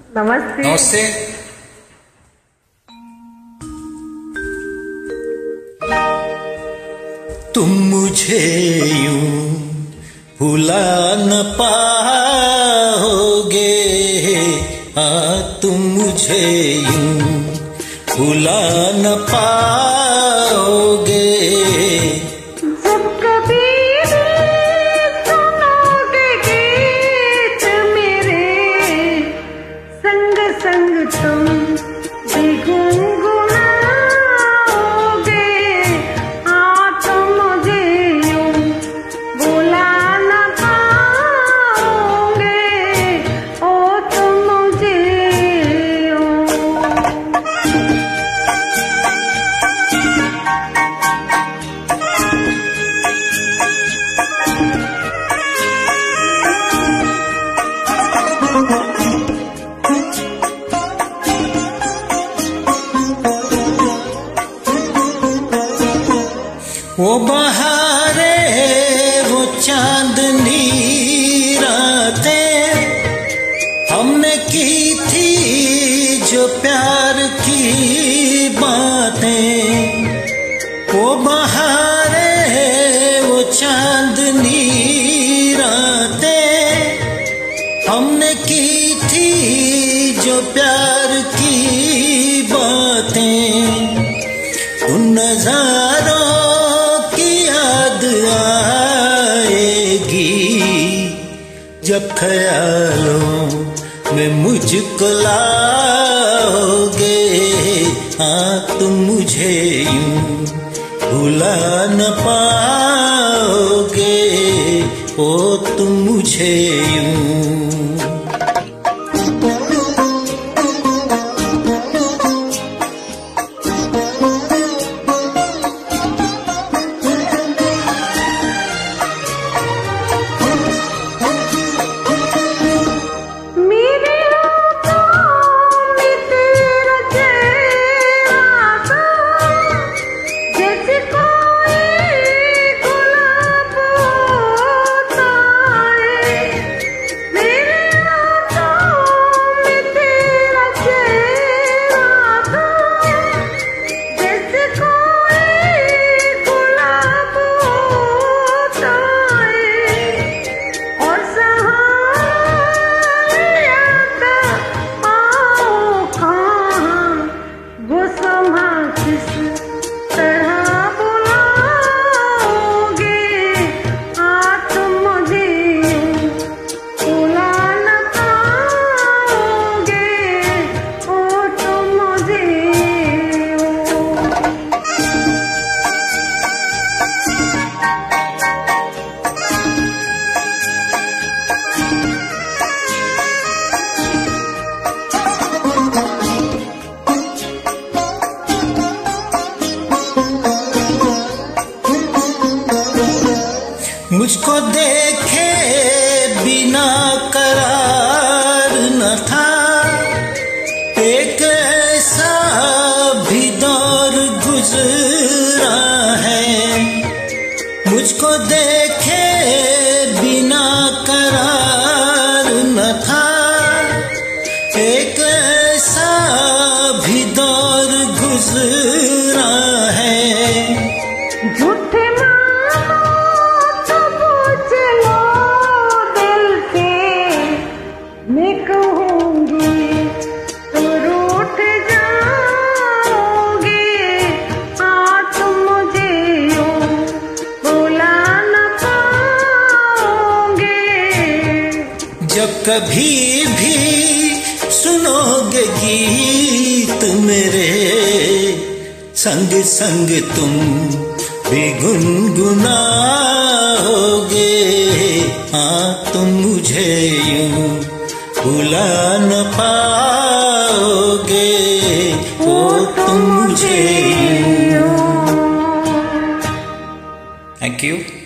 नमस्ते। नमस्ते। तुम मुझे यूं भुला न पाओगे, तुम मुझे यूं भुला न पाओगे। जब कभी भी सुनोगे गीत मेरे, संग संग तुम भी गुनगुनाओगे। तुम मुझे यूं भुला न पाओगे, ओ तुम मुझे यूं। वो बहारे वो चांदनी रातें हमने की थी जो प्यार की बातें। वो बहारे वो चांदनी रातें हमने की थी जो प्यार की बातें। उन नजारों आएगी जब ख्यालों में मुझको लाओगे। तुम मुझे यूं भुला न पाओगे, ओ तुम मुझे यूं। मुझको देखे बिना करार न था, एक ऐसा भी दौर गुजरा है। मुझको देखे बिना करार न था, एक ऐसा भी दौर गुजरा है। झूठे मैं कहूँगी तो रूठ जाओगे। तुम मुझे यूं भुला न पाओगे। जब कभी भी सुनोगे गीत मेरे, संग संग तुम भी गुनगुनाओगे। तुम मुझे यूं भुला न पाओगे, ओ तुम मुझे यूं। Thank you.